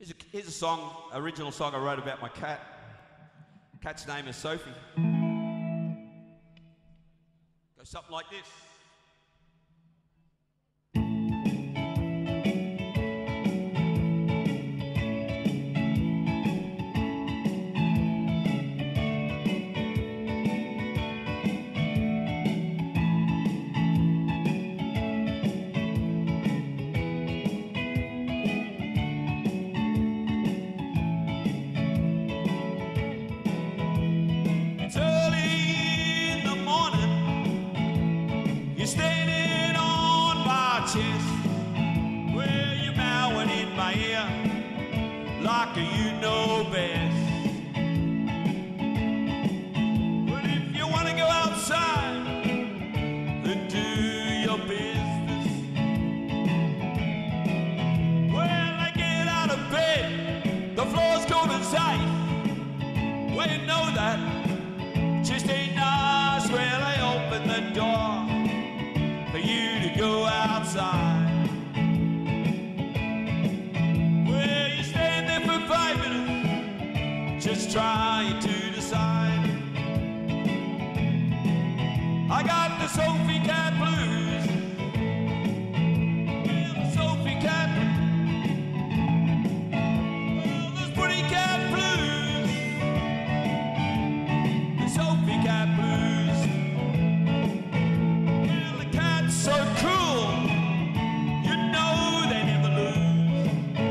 Here's a song, original song I wrote about my cat. Cat's name is Sophie. Goes something like this. You're standing on my chest, where you're mowing in my ear, like you know best. But if you want to go outside and do your business, well, I get out of bed, the floor's cold and safe. Well, you know that just ain't nice. Well, I open the door for you to go outside. Well, you stand there for 5 minutes, just trying to decide. I got the Sophie Cat Blues. Well, the Sophie Cat Blues. Well, those pretty cat blues. The Sophie Cat Blues. So cruel, you know they never lose.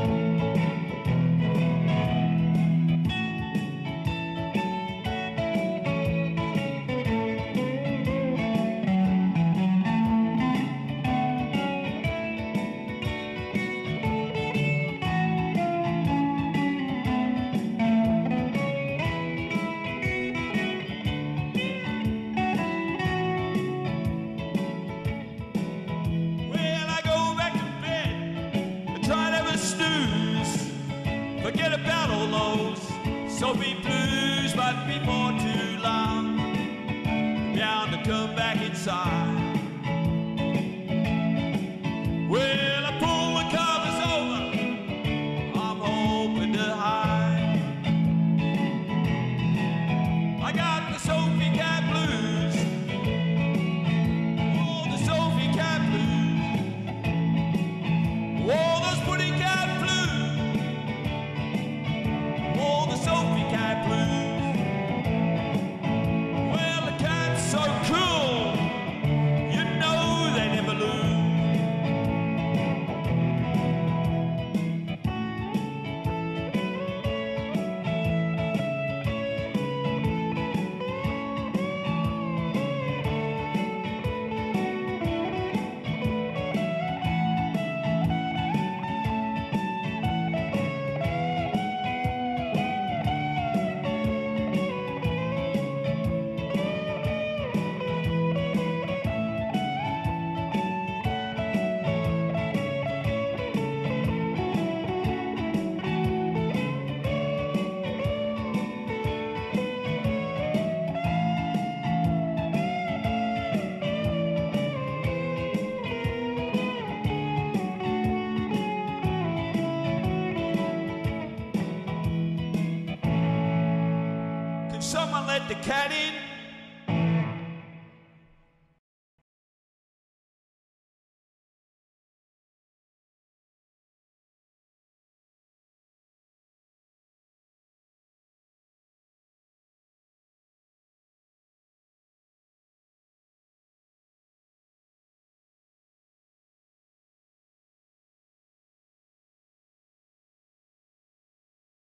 Forget about all those Sophie blues, but before too long, bound to come back inside. Well, I pull the covers over, I'm hoping to hide. I got the Sophie Cat Blues, oh, the Sophie Cat Blues, oh, those pretty cat blues. Sophie Cat Blues. Well, the cat's so cool, you know they never lose. Someone let the cat in.